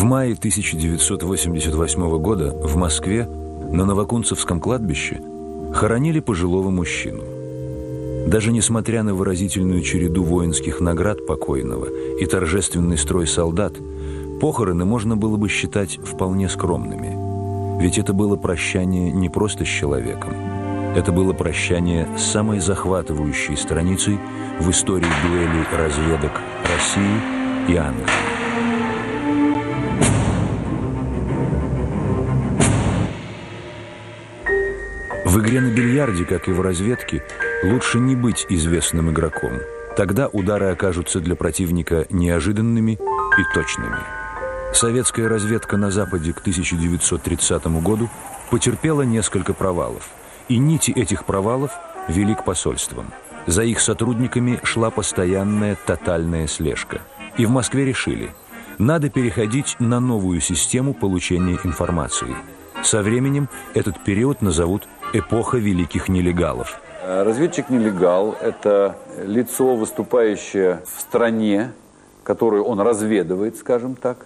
В мае 1988 года в Москве на Новокунцевском кладбище хоронили пожилого мужчину. Даже несмотря на выразительную череду воинских наград покойного и торжественный строй солдат, похороны можно было бы считать вполне скромными. Ведь это было прощание не просто с человеком. Это было прощание с самой захватывающей страницей в истории дуэлей разведок России и Англии. В игре на бильярде, как и в разведке, лучше не быть известным игроком. Тогда удары окажутся для противника неожиданными и точными. Советская разведка на Западе к 1930 году потерпела несколько провалов. И нити этих провалов вели к посольствам. За их сотрудниками шла постоянная тотальная слежка. И в Москве решили, надо переходить на новую систему получения информации. Со временем этот период назовут «эпоха великих нелегалов». Разведчик-нелегал – это лицо, выступающее в стране, которую он разведывает, скажем так,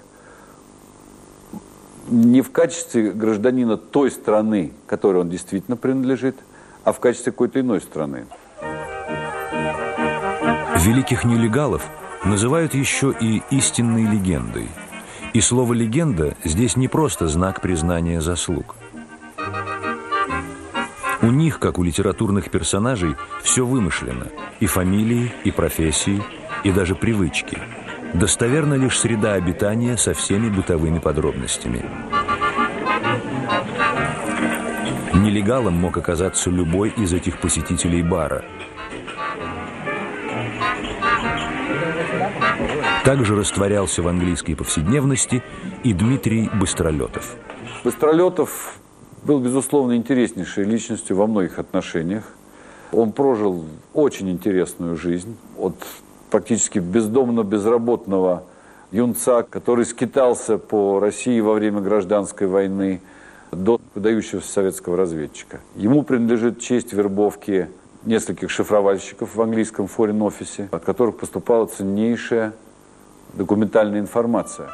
не в качестве гражданина той страны, которой он действительно принадлежит, а в качестве какой-то иной страны. Великих нелегалов называют еще и истинной легендой. И слово «легенда» здесь не просто знак признания заслуг. У них, как у литературных персонажей, все вымышлено. И фамилии, и профессии, и даже привычки. Достоверна лишь среда обитания со всеми бытовыми подробностями. Нелегалом мог оказаться любой из этих посетителей бара. Также растворялся в английской повседневности и Дмитрий Быстролетов. Быстролетов был, безусловно, интереснейшей личностью во многих отношениях. Он прожил очень интересную жизнь. От практически бездомно-безработного юнца, который скитался по России во время гражданской войны, до выдающегося советского разведчика. Ему принадлежит честь вербовки нескольких шифровальщиков в английском Foreign Office, от которых поступала ценнейшая документальная информация.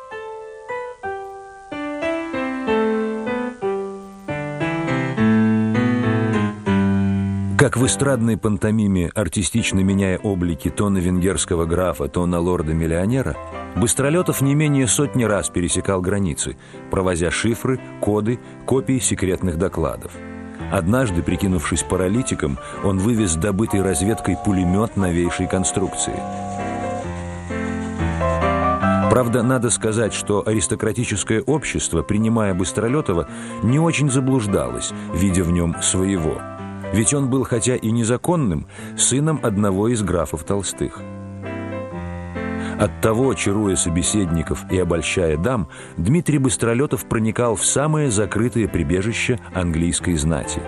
Как в эстрадной пантомиме, артистично меняя облики то на венгерского графа, то на лорда-миллионера, Быстролетов не менее сотни раз пересекал границы, провозя шифры, коды, копии секретных докладов. Однажды, прикинувшись паралитиком, он вывез добытый разведкой пулемет новейшей конструкции. Правда, надо сказать, что аристократическое общество, принимая Быстролетова, не очень заблуждалось, видя в нем своего. Ведь он был, хотя и незаконным, сыном одного из графов Толстых. Оттого, чаруя собеседников и обольщая дам, Дмитрий Быстролетов проникал в самое закрытое прибежище английской знати.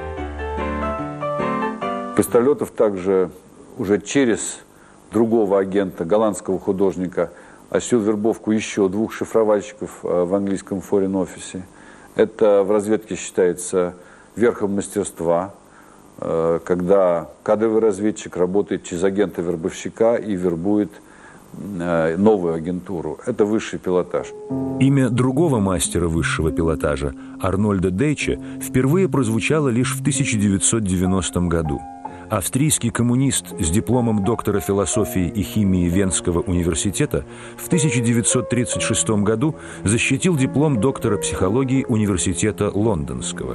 Быстролетов также уже через другого агента, голландского художника, осуществил вербовку еще двух шифровальщиков в английском Foreign Office. Это в разведке считается верхом мастерства, когда кадровый разведчик работает через агента-вербовщика и вербует новую агентуру. Это высший пилотаж. Имя другого мастера высшего пилотажа, Арнольда Дейча, впервые прозвучало лишь в 1990 году. Австрийский коммунист с дипломом доктора философии и химии Венского университета в 1936 году защитил диплом доктора психологии университета Лондонского.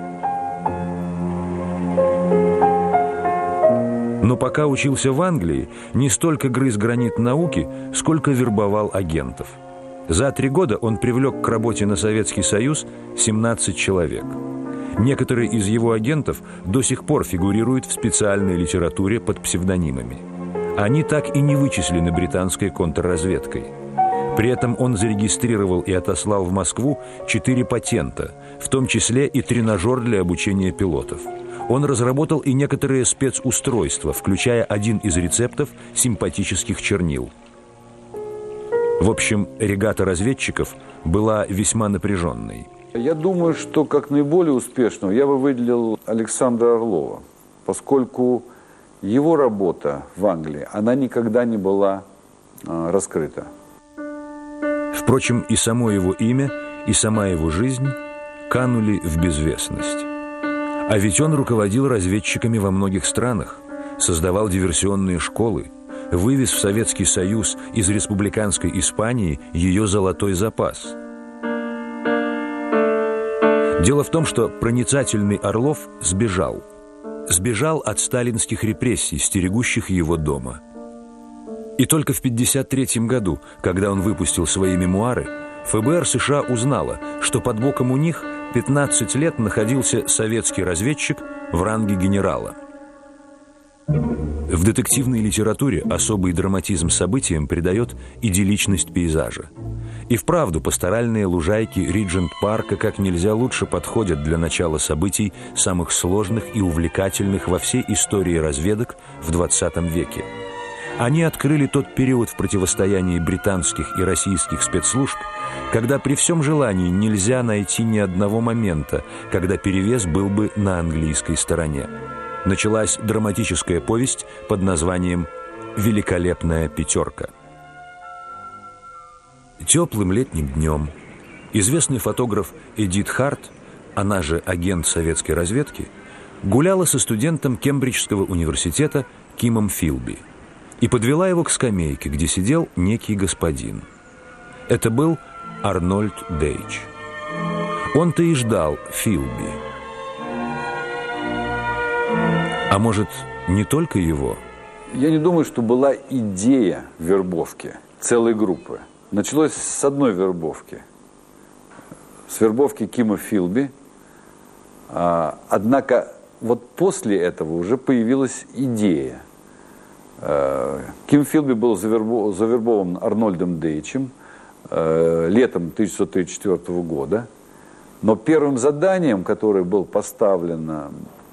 Но пока учился в Англии, не столько грыз гранит науки, сколько вербовал агентов. За 3 года он привлек к работе на Советский Союз 17 человек. Некоторые из его агентов до сих пор фигурируют в специальной литературе под псевдонимами. Они так и не вычислены британской контрразведкой. При этом он зарегистрировал и отослал в Москву 4 патента, в том числе и тренажер для обучения пилотов. Он разработал и некоторые спецустройства, включая один из рецептов симпатических чернил. В общем, регата разведчиков была весьма напряженной. Я думаю, что как наиболее успешного я бы выделил Александра Орлова, поскольку его работа в Англии, она никогда не была раскрыта. В Впрочем, и само его имя, и сама его жизнь канули в безвестность. А ведь он руководил разведчиками во многих странах, создавал диверсионные школы, вывез в Советский Союз из республиканской Испании ее золотой запас. Дело в том, что проницательный Орлов сбежал. Сбежал от сталинских репрессий, стерегущих его дома. И только в 1953 году, когда он выпустил свои мемуары, ФБР США узнало, что под боком у них 15 лет находился советский разведчик в ранге генерала. В детективной литературе особый драматизм событиям придает идилличность пейзажа. И вправду пасторальные лужайки Риджент-парка как нельзя лучше подходят для начала событий, самых сложных и увлекательных во всей истории разведок в 20 веке. Они открыли тот период в противостоянии британских и российских спецслужб, когда при всем желании нельзя найти ни одного момента, когда перевес был бы на английской стороне. Началась драматическая повесть под названием «Великолепная пятерка». Теплым летним днем известный фотограф Эдит Харт, она же агент советской разведки, гуляла со студентом Кембриджского университета Кимом Филби и подвела его к скамейке, где сидел некий господин. Это был Арнольд Дейч. Он-то и ждал Филби. А может, не только его? Я не думаю, что была идея вербовки целой группы. Началось с одной вербовки. С вербовки Кима Филби. Однако вот после этого уже появилась идея. Ким Филби был завербован Арнольдом Дейчем летом 1934 года. Но первым заданием, которое было поставлено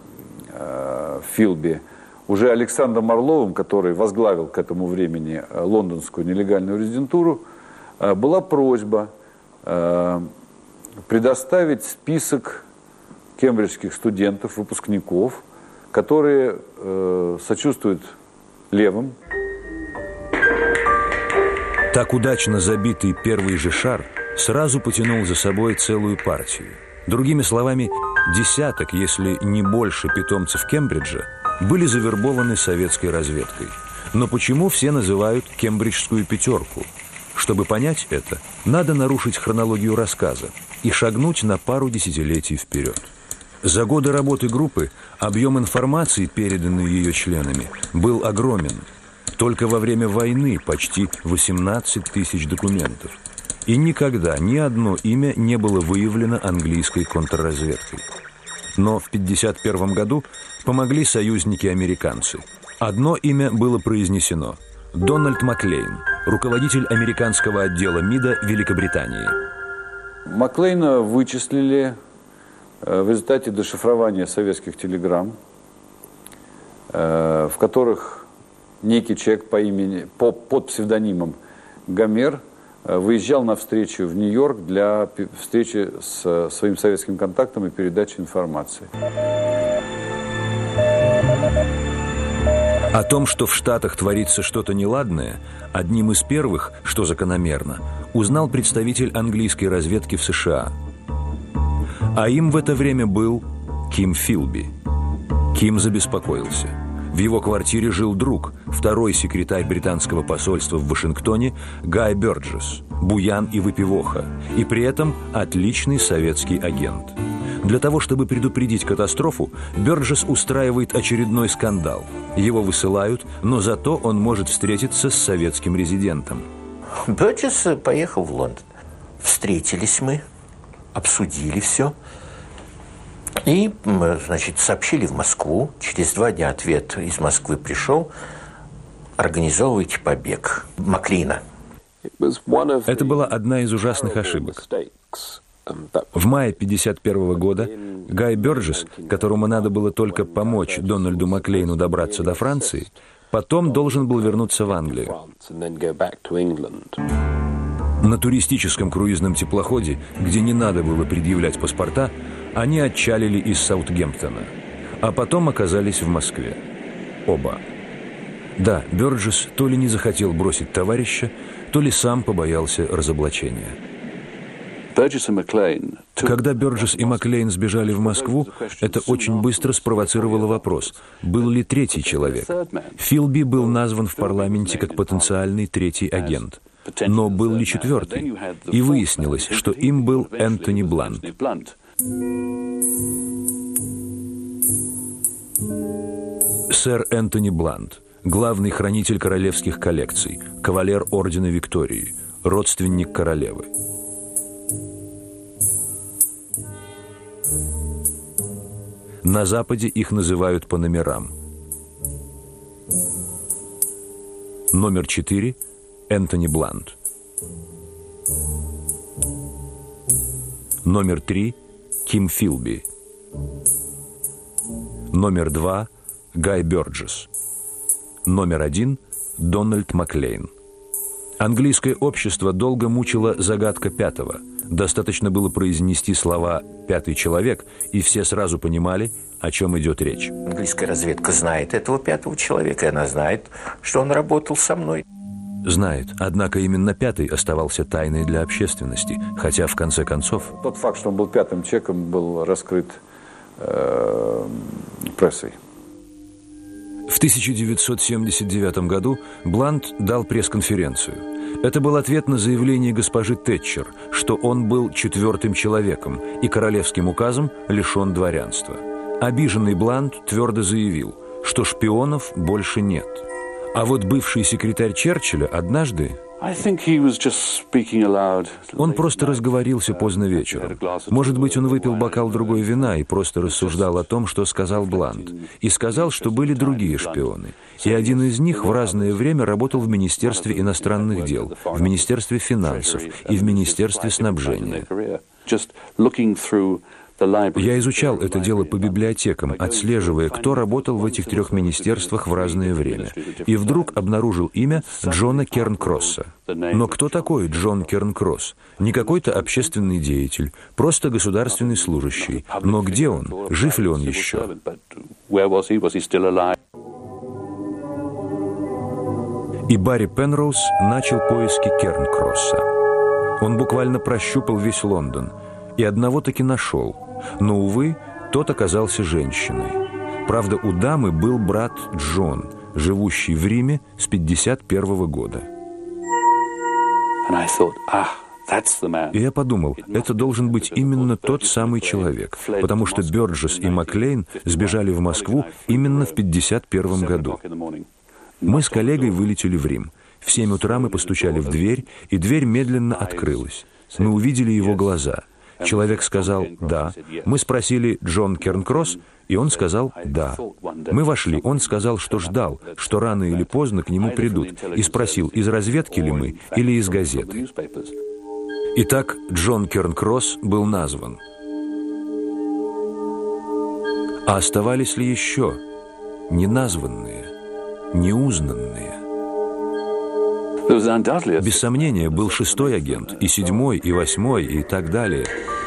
Филби, уже Александром Орловым, который возглавил к этому времени лондонскую нелегальную резидентуру, была просьба предоставить список кембриджских студентов, выпускников, которые сочувствуют левым. Так удачно забитый первый же шар сразу потянул за собой целую партию. Другими словами, десяток, если не больше питомцев Кембриджа, были завербованы советской разведкой. Но почему все называют Кембриджскую пятерку? Чтобы понять это, надо нарушить хронологию рассказа и шагнуть на пару десятилетий вперед. За годы работы группы объем информации, переданный ее членами, был огромен. Только во время войны почти 18 тысяч документов. И никогда ни одно имя не было выявлено английской контрразведкой. Но в 1951 году помогли союзники-американцы. Одно имя было произнесено – Дональд Маклейн, руководитель американского отдела МИДа Великобритании. Маклейна вычислили в результате дешифрования советских телеграмм, в которых некий человек под псевдонимом Гомер выезжал на встречу в Нью-Йорк для встречи с своим советским контактом и передачи информации. О том, что в Штатах творится что-то неладное, одним из первых, что закономерно, узнал представитель английской разведки в США. А им в это время был Ким Филби. Ким забеспокоился. В его квартире жил друг, второй секретарь британского посольства в Вашингтоне Гай Бёрджес, буян и выпивоха, и при этом отличный советский агент. Для того, чтобы предупредить катастрофу, Бёрджес устраивает очередной скандал. Его высылают, но зато он может встретиться с советским резидентом. Бёрджес поехал в Лондон. Встретились мы, обсудили все. И, значит, сообщили в Москву. Через 2 дня ответ из Москвы пришел. Организовывайте побег Маклейна. Это была одна из ужасных ошибок. В мае 1951 года Гай Бёрджес, которому надо было только помочь Дональду Маклейну добраться до Франции, потом должен был вернуться в Англию. На туристическом круизном теплоходе, где не надо было предъявлять паспорта, они отчалили из Саутгемптона, а потом оказались в Москве. Оба. Да, Бёрджес то ли не захотел бросить товарища, то ли сам побоялся разоблачения. Когда Бёрджесс и Маклейн сбежали в Москву, это очень быстро спровоцировало вопрос, был ли третий человек. Филби был назван в парламенте как потенциальный третий агент. Но был ли четвертый? И выяснилось, что им был Энтони Блант. Сэр Энтони Блант, главный хранитель королевских коллекций, кавалер ордена Виктории, родственник королевы. На Западе их называют по номерам. Номер 4 – Энтони Блант. Номер 3 – Ким Филби. Номер 2 – Гай Бёрджесс. Номер 1 – Дональд Маклейн. Английское общество долго мучила загадка пятого. Достаточно было произнести слова «пятый человек», и все сразу понимали, о чем идет речь. Английская разведка знает этого пятого человека, и она знает, что он работал со мной. Знает, однако именно пятый оставался тайной для общественности, хотя в конце концов... Тот факт, что он был пятым человеком, был раскрыт прессой. В 1979 году Блант дал пресс-конференцию. Это был ответ на заявление госпожи Тэтчер, что он был четвертым человеком и королевским указом лишен дворянства. Обиженный Блант твердо заявил, что шпионов больше нет. А вот бывший секретарь Черчилля однажды... Он просто разговорился поздно вечером. Может быть, он выпил бокал другой вина и просто рассуждал о том, что сказал Блант. И сказал, что были другие шпионы. И один из них в разное время работал в Министерстве иностранных дел, в Министерстве финансов и в Министерстве снабжения. Я изучал это дело по библиотекам, отслеживая, кто работал в этих трех министерствах в разное время. И вдруг обнаружил имя Джона Кернкросса. Но кто такой Джон Кернкросс? Не какой-то общественный деятель, просто государственный служащий. Но где он? Жив ли он еще? И Барри Пенроуз начал поиски Кернкросса. Он буквально прощупал весь Лондон. И одного таки нашел. Но, увы, тот оказался женщиной. Правда, у дамы был брат Джон, живущий в Риме с 1951 года. И я подумал, это должен быть именно тот самый человек, потому что Бёрджесс и Маклейн сбежали в Москву именно в 1951 году. Мы с коллегой вылетели в Рим. В 7 утра мы постучали в дверь, и дверь медленно открылась. Мы увидели его глаза. Человек сказал «да». Мы спросили «Джон Кернкросс», и он сказал «да». Мы вошли, он сказал, что ждал, что рано или поздно к нему придут, и спросил, из разведки ли мы или из газеты. Итак, Джон Кернкросс был назван. А оставались ли еще неназванные, неузнанные? Без сомнения, был 6-й агент, и 7-й, и 8-й, и так далее.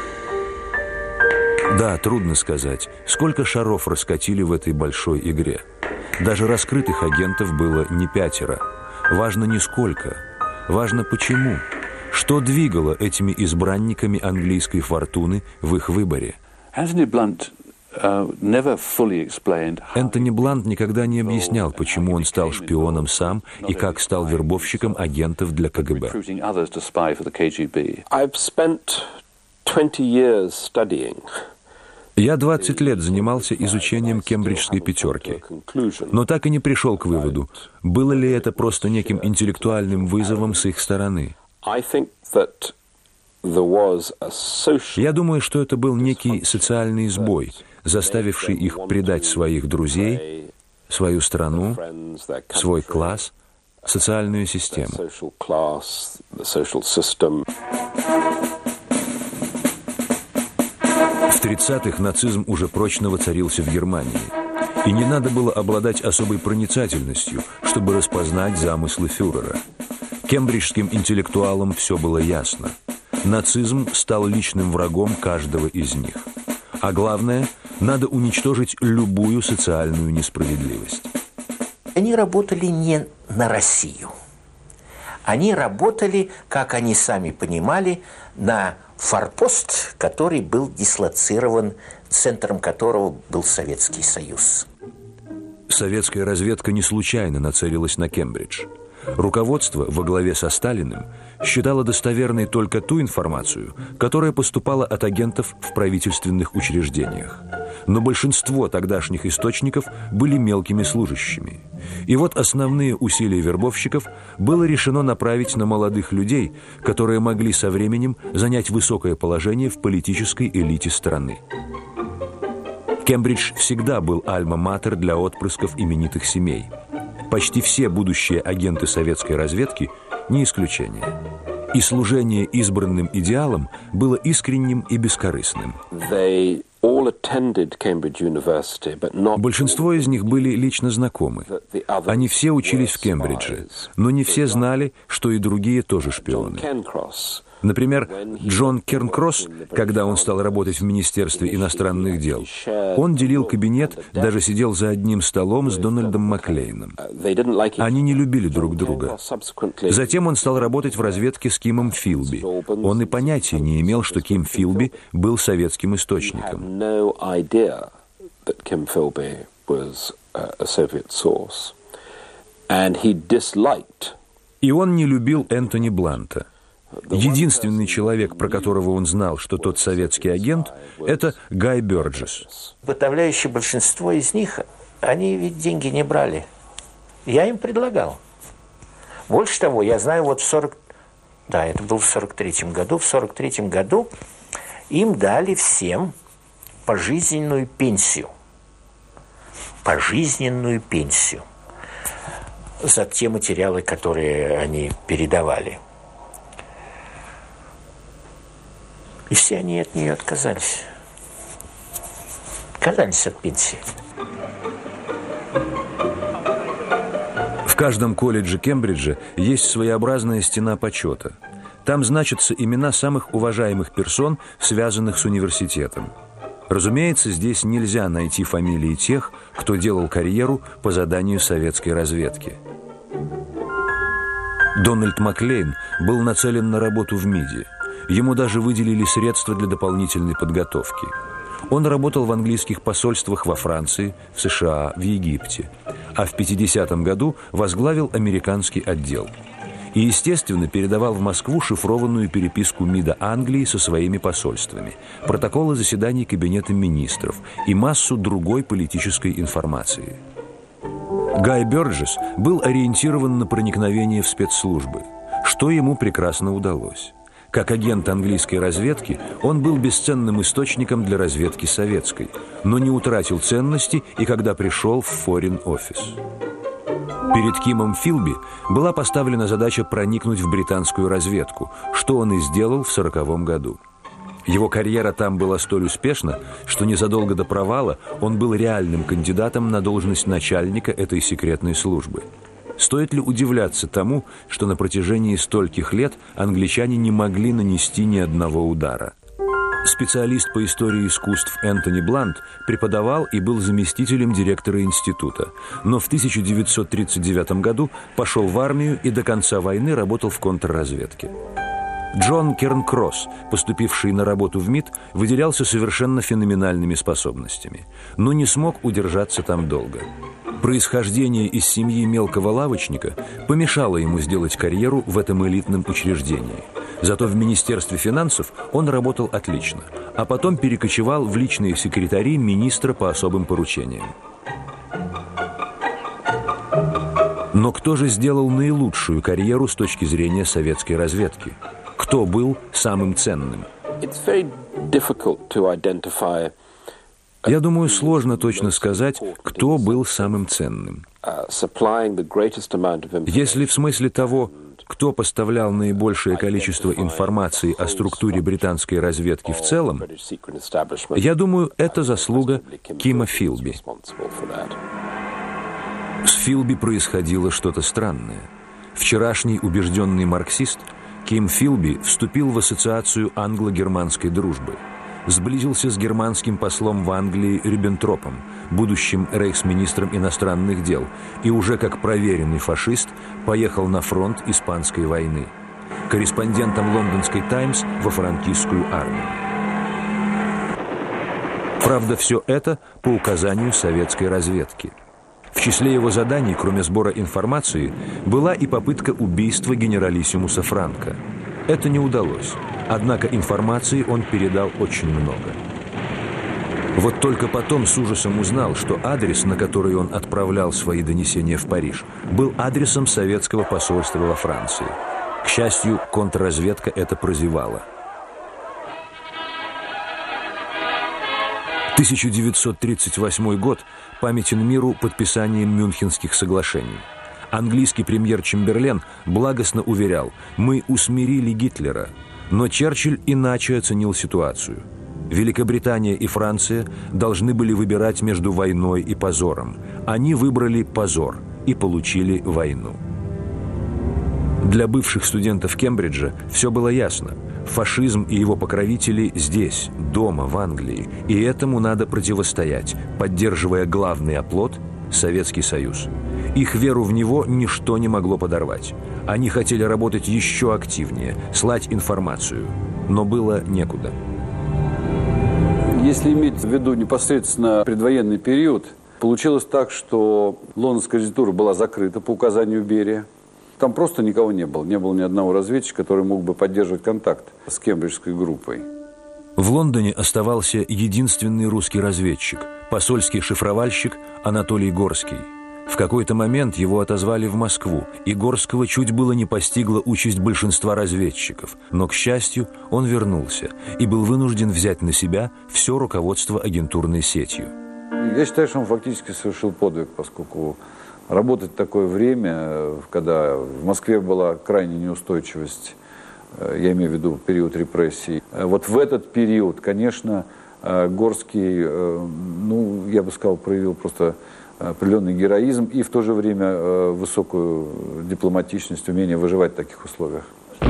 Да, трудно сказать, сколько шаров раскатили в этой большой игре. Даже раскрытых агентов было не 5. Важно не сколько, важно почему. Что двигало этими избранниками английской фортуны в их выборе? Энтони Блант никогда не объяснял, почему он стал шпионом сам и как стал вербовщиком агентов для КГБ. Я 20 лет занимался изучением кембриджской пятерки, но так и не пришел к выводу, было ли это просто неким интеллектуальным вызовом с их стороны. Я думаю, что это был некий социальный сбой, заставивший их предать своих друзей, свою страну, свой класс, социальную систему. В 30-х нацизм уже прочно воцарился в Германии, и не надо было обладать особой проницательностью, чтобы распознать замыслы фюрера. Кембриджским интеллектуалам все было ясно. Нацизм стал личным врагом каждого из них. А главное, надо уничтожить любую социальную несправедливость. Они работали не на Россию. Они работали, как они сами понимали, на форпост, который был дислоцирован, центром которого был Советский Союз. Советская разведка не случайно нацелилась на Кембридж. Руководство во главе со Сталиным считало достоверной только ту информацию, которая поступала от агентов в правительственных учреждениях. Но большинство тогдашних источников были мелкими служащими. И вот основные усилия вербовщиков было решено направить на молодых людей, которые могли со временем занять высокое положение в политической элите страны. Кембридж всегда был альма-матер для отпрысков именитых семей. Почти все будущие агенты советской разведки не исключение. И служение избранным идеалам было искренним и бескорыстным. Большинство из них были лично знакомы. Они все учились в Кембридже, но не все знали, что и другие тоже шпионы. Например, Джон Кернкросс, когда он стал работать в Министерстве иностранных дел, он делил кабинет, даже сидел за одним столом с Дональдом Маклейном. Они не любили друг друга. Затем он стал работать в разведке с Кимом Филби. Он и понятия не имел, что Ким Филби был советским источником. И он не любил Энтони Бланта. Единственный человек, про которого он знал, что тот советский агент, это Гай Бёрджес. Подавляющее большинство из них, они ведь деньги не брали. Я им предлагал. Больше того, я знаю, вот это был в 43-м году. В 43-м году им дали всем пожизненную пенсию. Пожизненную пенсию. За те материалы, которые они передавали. И все они от нее отказались. Отказались от пенсии. В каждом колледже Кембриджа есть своеобразная стена почета. Там значатся имена самых уважаемых персон, связанных с университетом. Разумеется, здесь нельзя найти фамилии тех, кто делал карьеру по заданию советской разведки. Дональд Маклейн был нацелен на работу в МИДе. Ему даже выделили средства для дополнительной подготовки. Он работал в английских посольствах во Франции, в США, в Египте. А в 50-м году возглавил американский отдел. И, естественно, передавал в Москву шифрованную переписку МИДа Англии со своими посольствами, протоколы заседаний Кабинета министров и массу другой политической информации. Гай Бёрджес был ориентирован на проникновение в спецслужбы, что ему прекрасно удалось. Как агент английской разведки, он был бесценным источником для разведки советской, но не утратил ценности и когда пришел в Foreign Office. Перед Кимом Филби была поставлена задача проникнуть в британскую разведку, что он и сделал в 1940 году. Его карьера там была столь успешна, что незадолго до провала он был реальным кандидатом на должность начальника этой секретной службы. Стоит ли удивляться тому, что на протяжении стольких лет англичане не могли нанести ни одного удара? Специалист по истории искусств Энтони Блант преподавал и был заместителем директора института, но в 1939 году пошел в армию и до конца войны работал в контрразведке. Джон Кернкросс, поступивший на работу в МИД, выделялся совершенно феноменальными способностями, но не смог удержаться там долго. Происхождение из семьи мелкого лавочника помешало ему сделать карьеру в этом элитном учреждении. Зато в Министерстве финансов он работал отлично, а потом перекочевал в личные секретари министра по особым поручениям. Но кто же сделал наилучшую карьеру с точки зрения советской разведки? Кто был самым ценным? Я думаю, сложно точно сказать, кто был самым ценным. Если в смысле того, кто поставлял наибольшее количество информации о структуре британской разведки в целом, я думаю, это заслуга Кима Филби. С Филби происходило что-то странное. Вчерашний убежденный марксист Ким Филби вступил в ассоциацию англо-германской дружбы. сблизился с германским послом в Англии Риббентропом, будущим рейхсминистром иностранных дел, и уже как проверенный фашист поехал на фронт Испанской войны, корреспондентом лондонской «Таймс» во франкистскую армию. Правда, все это по указанию советской разведки. В числе его заданий, кроме сбора информации, была и попытка убийства генералиссимуса Франко. Это не удалось, однако информации он передал очень много. Вот только потом с ужасом узнал, что адрес, на который он отправлял свои донесения в Париж, был адресом советского посольства во Франции. К счастью, контрразведка это прозевала. 1938 год памятен миру подписанием Мюнхенских соглашений. Английский премьер Чемберлен благостно уверял: «Мы усмирили Гитлера». Но Черчилль иначе оценил ситуацию. Великобритания и Франция должны были выбирать между войной и позором. Они выбрали позор и получили войну. Для бывших студентов Кембриджа все было ясно. Фашизм и его покровители здесь, дома, в Англии. И этому надо противостоять, поддерживая главный оплот – Советский Союз. Их веру в него ничто не могло подорвать. Они хотели работать еще активнее, слать информацию. Но было некуда. Если иметь в виду непосредственно предвоенный период, получилось так, что лондонская резидентура была закрыта по указанию Берия. Там просто никого не было. Не было ни одного разведчика, который мог бы поддерживать контакт с кембриджской группой. В Лондоне оставался единственный русский разведчик, посольский шифровальщик Анатолий Горский. В какой-то момент его отозвали в Москву, и Горского чуть было не постигла участь большинства разведчиков. Но, к счастью, он вернулся и был вынужден взять на себя все руководство агентурной сетью. Я считаю, что он фактически совершил подвиг, поскольку работать в такое время, когда в Москве была крайняя неустойчивость, я имею в виду период репрессий. Вот в этот период, конечно, Горский, я бы сказал, проявил просто определенный героизм и в то же время высокую дипломатичность, умение выживать в таких условиях.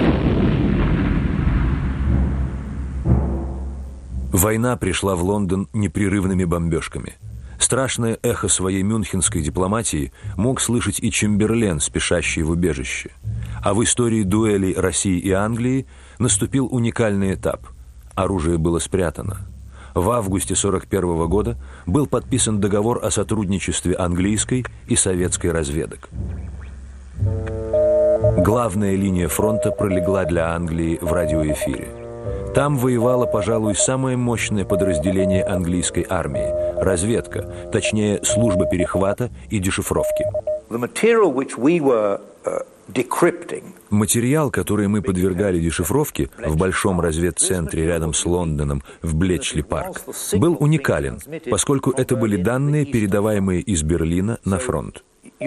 Война пришла в Лондон непрерывными бомбежками. Страшное эхо своей мюнхенской дипломатии мог слышать и Чемберлен, спешащий в убежище. А в истории дуэлей России и Англии наступил уникальный этап. Оружие было спрятано. В августе 1941 года был подписан договор о сотрудничестве английской и советской разведок. Главная линия фронта пролегла для Англии в радиоэфире. Там воевало, пожалуй, самое мощное подразделение английской армии – разведка, точнее, служба перехвата и дешифровки. Материал, который мы подвергали дешифровке в большом разведцентре рядом с Лондоном в Блетчли-парк, был уникален, поскольку это были данные, передаваемые из Берлина на фронт.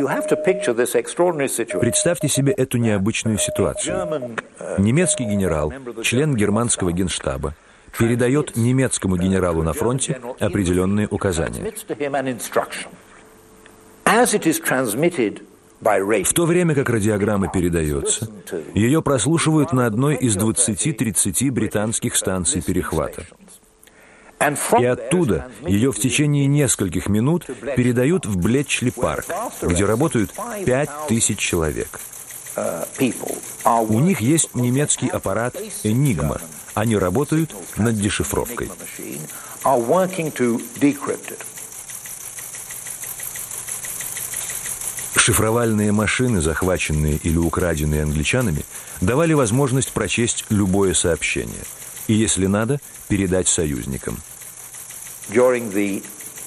Представьте себе эту необычную ситуацию. Немецкий генерал, член германского генштаба, передает немецкому генералу на фронте определенные указания. В то время как радиограмма передается, ее прослушивают на одной из 20-30 британских станций перехвата. И оттуда ее в течение нескольких минут передают в Блетчли-парк, где работают 5000 человек. У них есть немецкий аппарат «Энигма». Они работают над дешифровкой. Шифровальные машины, захваченные или украденные англичанами, давали возможность прочесть любое сообщение. И, если надо, передать союзникам. В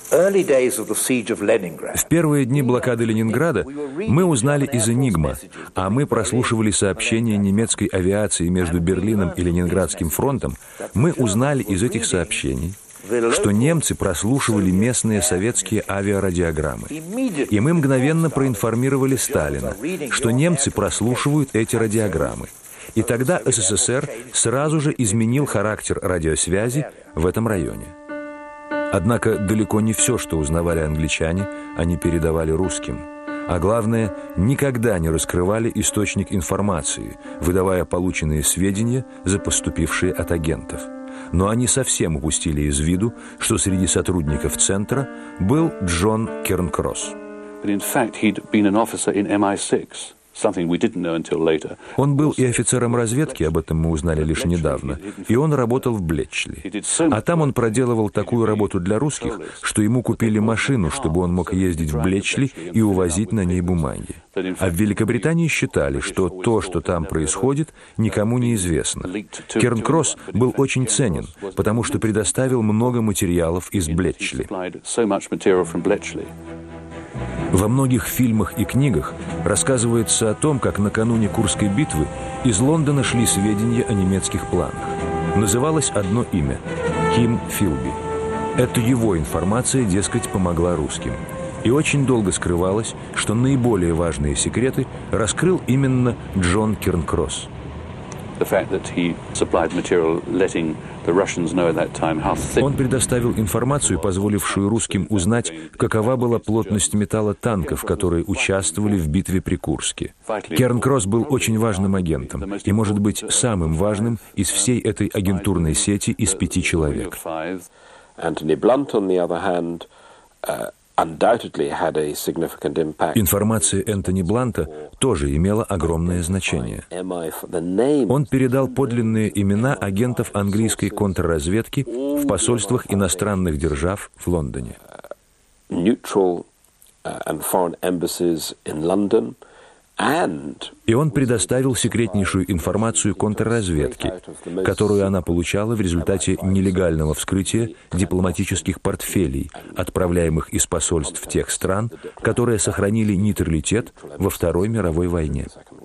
первые дни блокады Ленинграда мы узнали из «Энигма», а мы прослушивали сообщения немецкой авиации между Берлином и Ленинградским фронтом. Мы узнали из этих сообщений, что немцы прослушивали местные советские авиарадиограммы. И мы мгновенно проинформировали Сталина, что немцы прослушивают эти радиограммы. И тогда СССР сразу же изменил характер радиосвязи в этом районе. Однако далеко не все, что узнавали англичане, они передавали русским. А главное, никогда не раскрывали источник информации, выдавая полученные сведения за поступившие от агентов. но они совсем упустили из виду, что среди сотрудников Центра был Джон Кернкросс. Он был и офицером разведки, об этом мы узнали лишь недавно, и он работал в Блетчли. А там он проделывал такую работу для русских, что ему купили машину, чтобы он мог ездить в Блетчли и увозить на ней бумаги. А в Великобритании считали, что то, что там происходит, никому не известно. Кернкросс был очень ценен, потому что предоставил много материалов из Блетчли. Во многих фильмах и книгах рассказывается о том, как накануне Курской битвы из Лондона шли сведения о немецких планах. Называлось одно имя – Ким Филби. Это его информация, дескать, помогла русским. И очень долго скрывалось, что наиболее важные секреты раскрыл именно Джон Кернкросс. Он предоставил информацию, позволившую русским узнать, какова была плотность металла танков, которые участвовали в битве при Курске. Кернкросс был очень важным агентом и, может быть, самым важным из всей этой агентурной сети из 5 человек. Информация Энтони Бланта тоже имела огромное значение. Он передал подлинные имена агентов английской контрразведки в посольствах иностранных держав в Лондоне. И он предоставил секретнейшую информацию контрразведки, которую она получала в результате нелегального вскрытия дипломатических портфелей, отправляемых из посольств тех стран, которые сохранили нейтралитет во Второй мировой войне.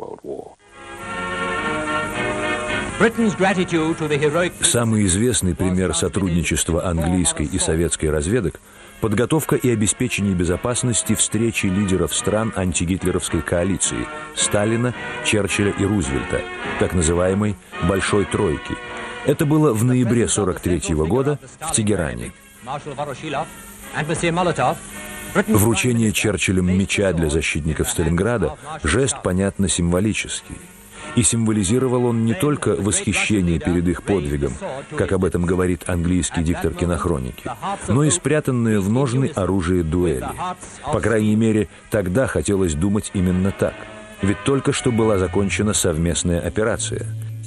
Самый известный пример сотрудничества английской и советской разведок – подготовка и обеспечение безопасности встречи лидеров стран антигитлеровской коалиции – Сталина, Черчилля и Рузвельта, так называемой «Большой тройки». Это было в ноябре 1943 года в Тегеране. Вручение Черчиллем меча для защитников Сталинграда – жест, понятно, символический. И символизировал он не только восхищение перед их подвигом, как об этом говорит английский диктор кинохроники, но и спрятанное в ножны оружие дуэли. По крайней мере, тогда хотелось думать именно так, ведь только что была закончена совместная операция.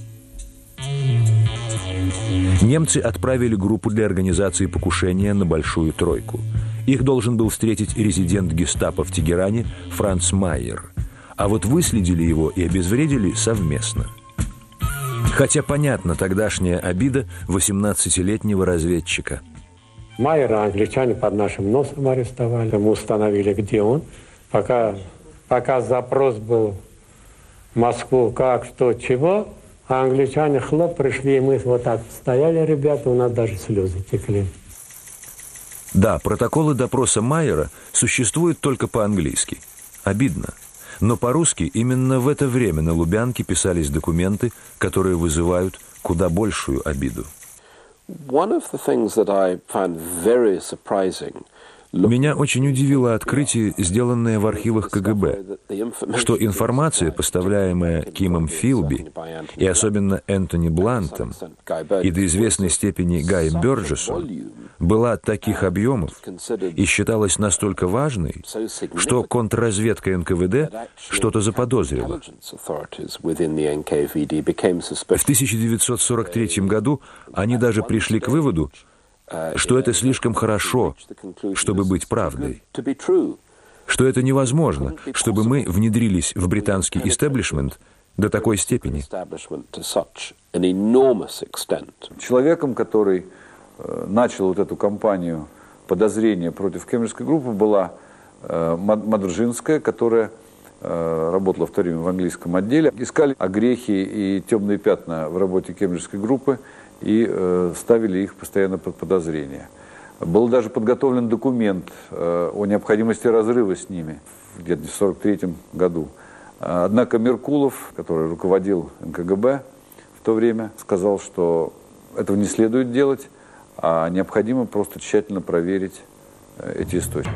Немцы отправили группу для организации покушения на Большую тройку. Их должен был встретить резидент гестапо в Тегеране Франц Майер. А вот выследили его и обезвредили совместно. Хотя понятна тогдашняя обида 18-летнего разведчика. Майера англичане под нашим носом арестовали. Мы установили, где он. Пока запрос был в Москву, как, что, чего, а англичане хлоп пришли, и мы вот так стояли, ребята, у нас даже слезы текли. Да, протоколы допроса Майера существуют только по-английски. Обидно. Но по-русски именно в это время на Лубянке писались документы, которые вызывают куда большую обиду. Меня очень удивило открытие, сделанное в архивах КГБ, что информация, поставляемая Кимом Филби, и особенно Энтони Блантом, и до известной степени Гаем Бёрджессом, была таких объемов и считалась настолько важной, что контрразведка НКВД что-то заподозрила. В 1943 году они даже пришли к выводу, что это слишком хорошо, чтобы быть правдой, что это невозможно, чтобы мы внедрились в британский истеблишмент до такой степени. Человеком, который начал вот эту кампанию подозрения против Кембриджской группы, была Мадржинская, которая работала в то время в английском отделе. Искали огрехи и темные пятна в работе Кембриджской группы и ставили их постоянно под подозрение. Был даже подготовлен документ о необходимости разрыва с ними где-то в 1943 году. Однако Меркулов, который руководил НКГБ в то время, сказал, что этого не следует делать, а необходимо просто тщательно проверить эти истории.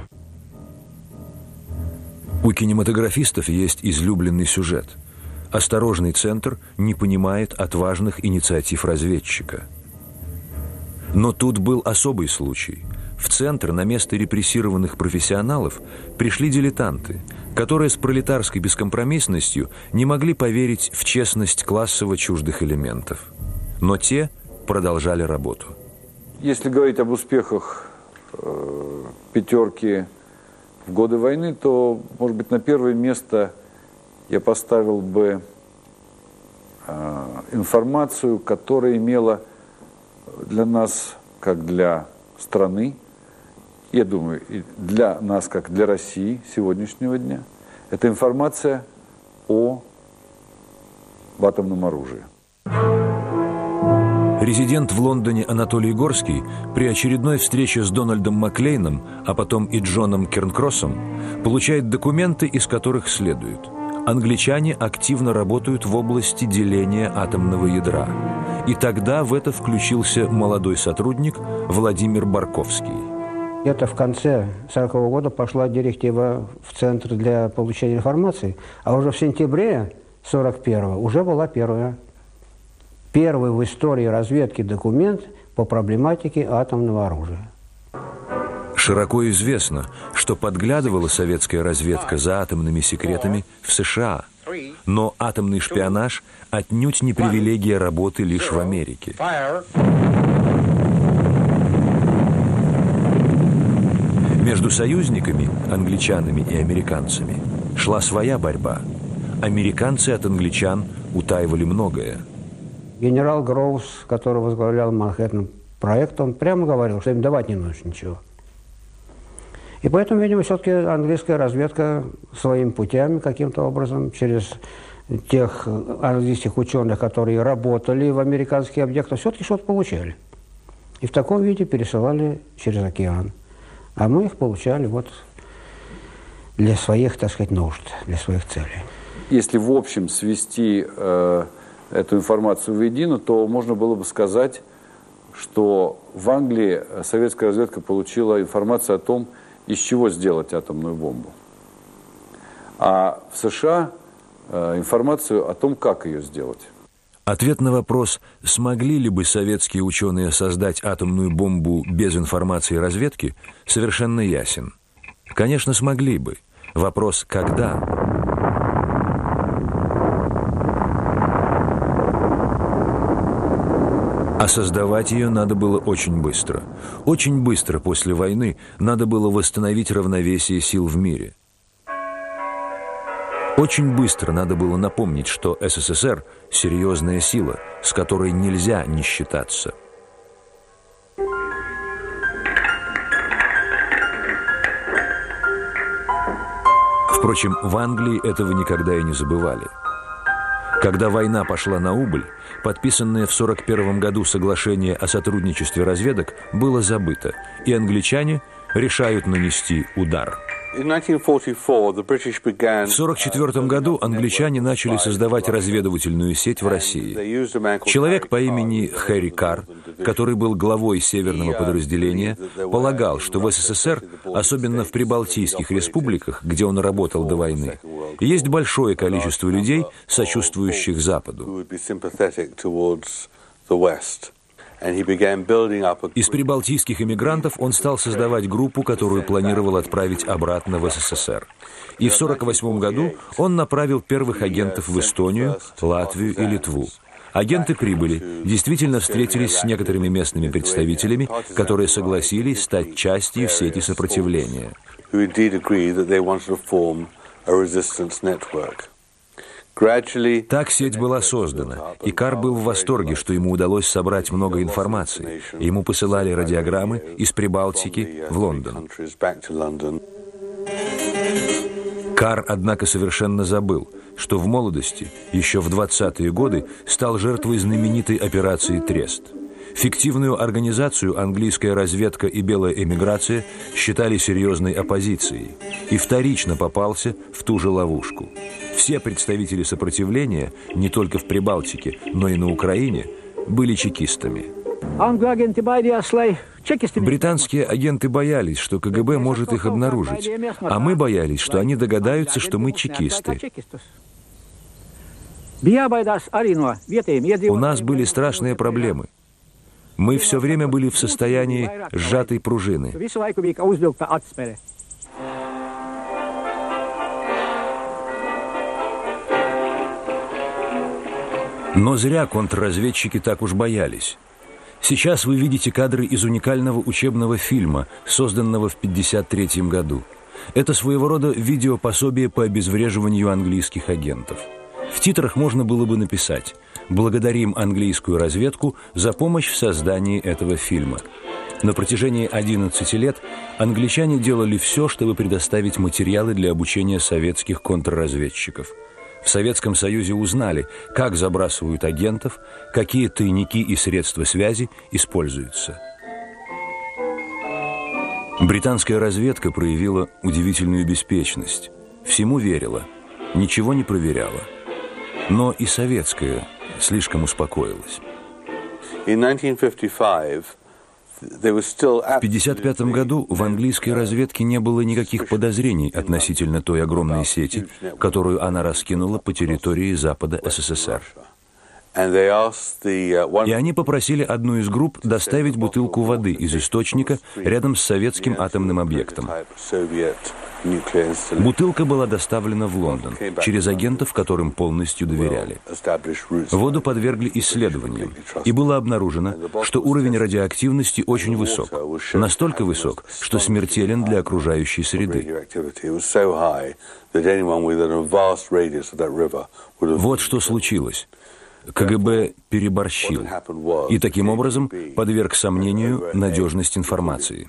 У кинематографистов есть излюбленный сюжет. Осторожный Центр не понимает отважных инициатив разведчика. Но тут был особый случай. В центр на место репрессированных профессионалов пришли дилетанты, которые с пролетарской бескомпромиссностью не могли поверить в честность классово чуждых элементов. Но те продолжали работу. Если говорить об успехах «пятерки» в годы войны, то, может быть, на первое место я поставил бы информацию, которая имела для нас, как для страны, я думаю, и для нас, как для России сегодняшнего дня, это информация об атомном оружии. Резидент в Лондоне Анатолий Горский при очередной встрече с Дональдом Маклейном, а потом и Джоном Кернкроссом, получает документы, из которых следует: англичане активно работают в области деления атомного ядра. И тогда в это включился молодой сотрудник Владимир Барковский. Это в конце 1940 года пошла директива в Центр для получения информации, а уже в сентябре 1941 уже была первый в истории разведки документ по проблематике атомного оружия. Широко известно, что подглядывала советская разведка за атомными секретами в США. Но атомный шпионаж отнюдь не привилегия работы лишь в Америке. Между союзниками, англичанами и американцами, шла своя борьба. Американцы от англичан утаивали многое. Генерал Гроувс, который возглавлял Манхэттен проект, он прямо говорил, что им давать не нужно ничего. И поэтому, видимо, все-таки английская разведка своими путями, каким-то образом, через тех английских ученых, которые работали в американских объектах, все-таки что-то получали. И в таком виде пересылали через океан. А мы их получали вот для своих, так сказать, нужд, для своих целей. Если в общем свести эту информацию воедино, то можно было бы сказать, что в Англии советская разведка получила информацию о том, из чего сделать атомную бомбу. А в США информацию о том, как ее сделать. Ответ на вопрос, смогли ли бы советские ученые создать атомную бомбу без информации разведки, совершенно ясен. Конечно, смогли бы. Вопрос, когда? А создавать ее надо было очень быстро. Очень быстро после войны надо было восстановить равновесие сил в мире. Очень быстро надо было напомнить, что СССР – серьезная сила, с которой нельзя не считаться. Впрочем, в Англии этого никогда и не забывали. Когда война пошла на убыль, подписанное в 1941 году соглашение о сотрудничестве разведок было забыто, и англичане решают нанести удар. В 1944 году англичане начали создавать разведывательную сеть в России. Человек по имени Хэри Карр, который был главой северного подразделения, полагал, что в СССР, особенно в прибалтийских республиках, где он работал до войны, есть большое количество людей, сочувствующих Западу. Из прибалтийских эмигрантов он стал создавать группу, которую планировал отправить обратно в СССР. И в 1948 году он направил первых агентов в Эстонию, Латвию и Литву. Агенты прибыли, действительно встретились с некоторыми местными представителями, которые согласились стать частью сети сопротивления. Так сеть была создана, и Карр был в восторге, что ему удалось собрать много информации. Ему посылали радиограммы из Прибалтики в Лондон. Карр, однако, совершенно забыл, что в молодости, еще в 20-е годы, стал жертвой знаменитой операции «Трест». Фиктивную организацию английская разведка и белая эмиграция считали серьезной оппозицией, и вторично попался в ту же ловушку. Все представители сопротивления, не только в Прибалтике, но и на Украине, были чекистами. Британские агенты боялись, что КГБ может их обнаружить, а мы боялись, что они догадаются, что мы чекисты. У нас были страшные проблемы. Мы все время были в состоянии сжатой пружины. Но зря контрразведчики так уж боялись. Сейчас вы видите кадры из уникального учебного фильма, созданного в 1953 году. Это своего рода видеопособие по обезвреживанию английских агентов. В титрах можно было бы написать: «Благодарим английскую разведку за помощь в создании этого фильма». На протяжении 11 лет англичане делали все, чтобы предоставить материалы для обучения советских контрразведчиков. В Советском Союзе узнали, как забрасывают агентов, какие тайники и средства связи используются. Британская разведка проявила удивительную беспечность. Всему верила, ничего не проверяла. Но и советская слишком успокоилась. В 1955 году в английской разведке не было никаких подозрений относительно той огромной сети, которую она раскинула по территории Запада СССР. И они попросили одну из групп доставить бутылку воды из источника рядом с советским атомным объектом. Бутылка была доставлена в Лондон через агентов, которым полностью доверяли. Воду подвергли исследованиям, и было обнаружено, что уровень радиоактивности очень высок. Настолько высок, что смертелен для окружающей среды. Вот что случилось. КГБ переборщил и таким образом подверг сомнению надежность информации.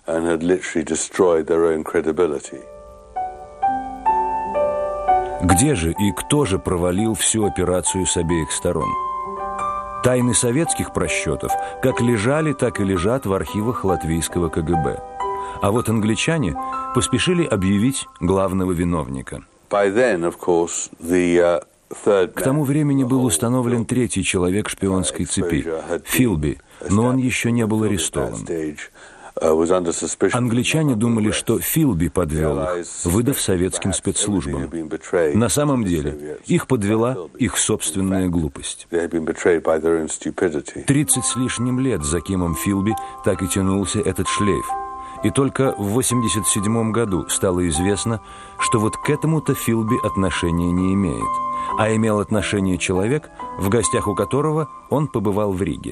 Где же и кто же провалил всю операцию с обеих сторон? Тайны советских просчетов как лежали, так и лежат в архивах латвийского КГБ. А вот англичане поспешили объявить главного виновника. К тому времени был установлен третий человек шпионской цепи – Филби, но он еще не был арестован. Англичане думали, что Филби подвел их, выдав советским спецслужбам. На самом деле их подвела их собственная глупость. 30 с лишним лет за Кимом Филби так и тянулся этот шлейф. И только в 1987 году стало известно, что вот к этому-то Филби отношения не имеет, а имел отношение человек, в гостях у которого он побывал в Риге.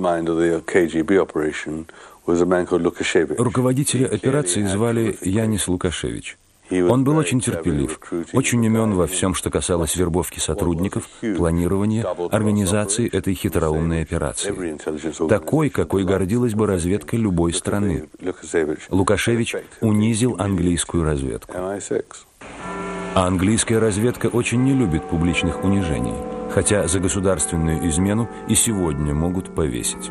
Руководителя операции звали Янис Лукашевич. Он был очень терпелив, очень умен во всем, что касалось вербовки сотрудников, планирования, организации этой хитроумной операции. Такой, какой гордилась бы разведка любой страны. Лукашевич унизил английскую разведку. А английская разведка очень не любит публичных унижений, хотя за государственную измену и сегодня могут повесить.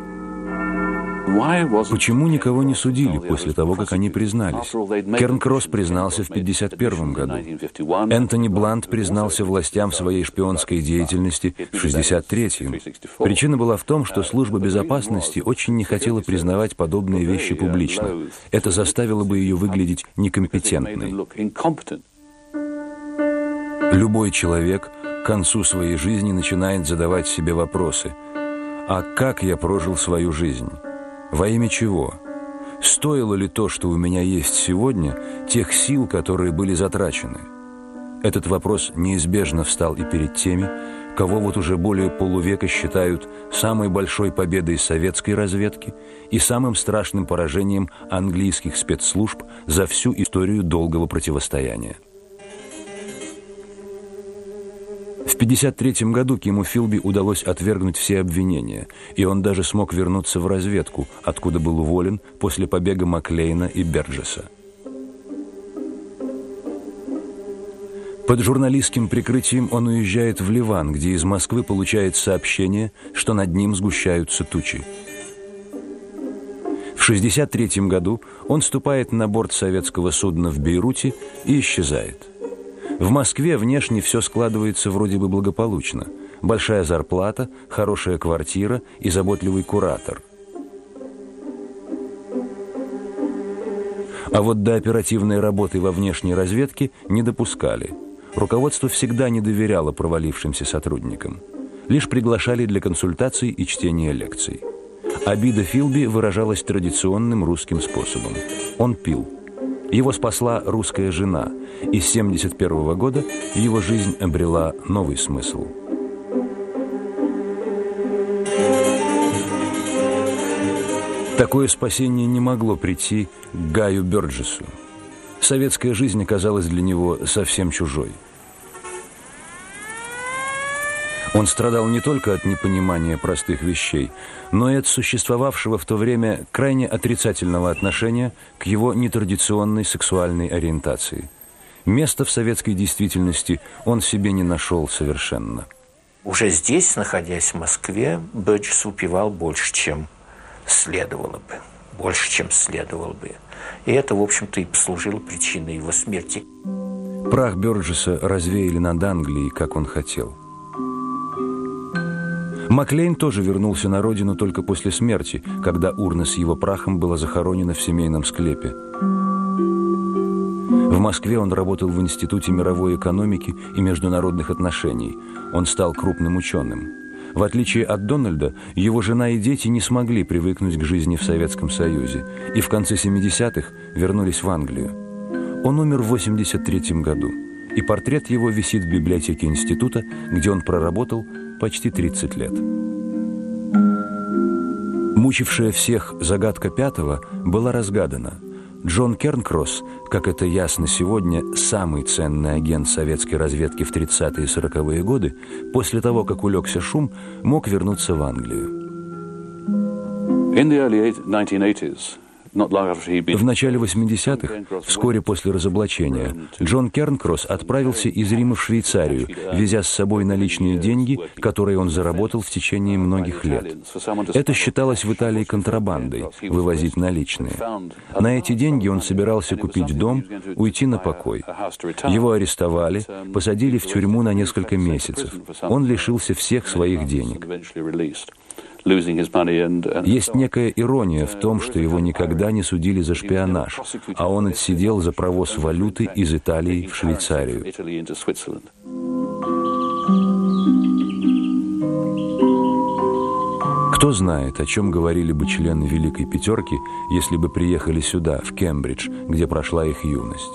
Почему никого не судили после того, как они признались? Керн-Кросс признался в 1951 году. Энтони Блант признался властям в своей шпионской деятельности в 1963. Причина была в том, что служба безопасности очень не хотела признавать подобные вещи публично. Это заставило бы ее выглядеть некомпетентной. Любой человек к концу своей жизни начинает задавать себе вопросы. А как я прожил свою жизнь? Во имя чего? Стоило ли то, что у меня есть сегодня, тех сил, которые были затрачены? Этот вопрос неизбежно встал и перед теми, кого вот уже более полувека считают самой большой победой советской разведки и самым страшным поражением английских спецслужб за всю историю долгого противостояния. В 1953 году Киму Филби удалось отвергнуть все обвинения, и он даже смог вернуться в разведку, откуда был уволен после побега Маклейна и Берджеса. Под журналистским прикрытием он уезжает в Ливан, где из Москвы получает сообщение, что над ним сгущаются тучи. В 1963 году он вступает на борт советского судна в Бейруте и исчезает. В Москве внешне все складывается вроде бы благополучно. Большая зарплата, хорошая квартира и заботливый куратор. А вот до оперативной работы во внешней разведке не допускали. Руководство всегда не доверяло провалившимся сотрудникам. Лишь приглашали для консультаций и чтения лекций. Обида Филби выражалась традиционным русским способом. Он пил. Его спасла русская жена, и с 1971 года его жизнь обрела новый смысл. Такое спасение не могло прийти к Гаю Бёрджесу. Советская жизнь оказалась для него совсем чужой. Он страдал не только от непонимания простых вещей, но и от существовавшего в то время крайне отрицательного отношения к его нетрадиционной сексуальной ориентации. Места в советской действительности он себе не нашел совершенно. Уже здесь, находясь в Москве, Бёрджес выпивал больше, чем следовало бы. Больше, чем следовало бы. И это, в общем-то, и послужило причиной его смерти. Прах Бёрджеса развеяли над Англией, как он хотел. Маклейн тоже вернулся на родину только после смерти, когда урна с его прахом была захоронена в семейном склепе. В Москве он работал в Институте мировой экономики и международных отношений. Он стал крупным ученым. В отличие от Дональда, его жена и дети не смогли привыкнуть к жизни в Советском Союзе и в конце 70-х вернулись в Англию. Он умер в 1983 году, и портрет его висит в библиотеке института, где он проработал почти 30 лет. Мучившая всех загадка пятого была разгадана. Джон Кернкросс, как это ясно сегодня, самый ценный агент советской разведки в 30-е и 40-е годы, после того, как улегся шум, мог вернуться в Англию. В начале 80-х, вскоре после разоблачения, Джон Кернкросс отправился из Рима в Швейцарию, везя с собой наличные деньги, которые он заработал в течение многих лет. Это считалось в Италии контрабандой – вывозить наличные. На эти деньги он собирался купить дом, уйти на покой. Его арестовали, посадили в тюрьму на несколько месяцев. Он лишился всех своих денег. Есть некая ирония в том, что его никогда не судили за шпионаж, а он отсидел за провоз валюты из Италии в Швейцарию. Кто знает, о чем говорили бы члены Великой Пятерки, если бы приехали сюда, в Кембридж, где прошла их юность.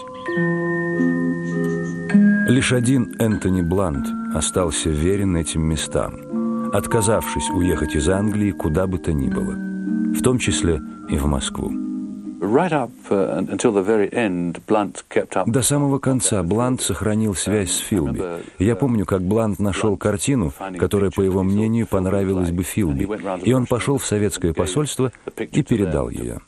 Лишь один Энтони Блант остался верен этим местам, отказавшись уехать из Англии куда бы то ни было, в том числе и в Москву. До самого конца Блант сохранил связь с Филби. Я помню, как Блант нашел картину, которая, по его мнению, понравилась бы Филби, и он пошел в советское посольство и передал ее.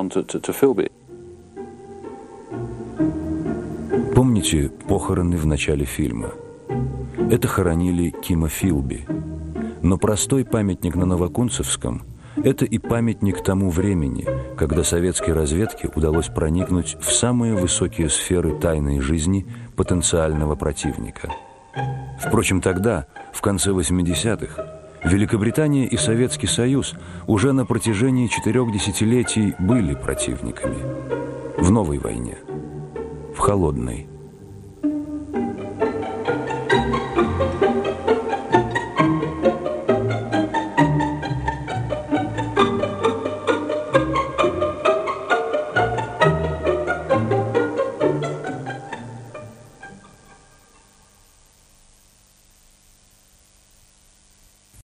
Помните похороны в начале фильма? Это хоронили Кима Филби. Но простой памятник на Новокунцевском – это и памятник тому времени, когда советской разведке удалось проникнуть в самые высокие сферы тайной жизни потенциального противника. Впрочем, тогда, в конце 80-х, Великобритания и Советский Союз уже на протяжении 4 десятилетий были противниками. В новой войне, в холодной.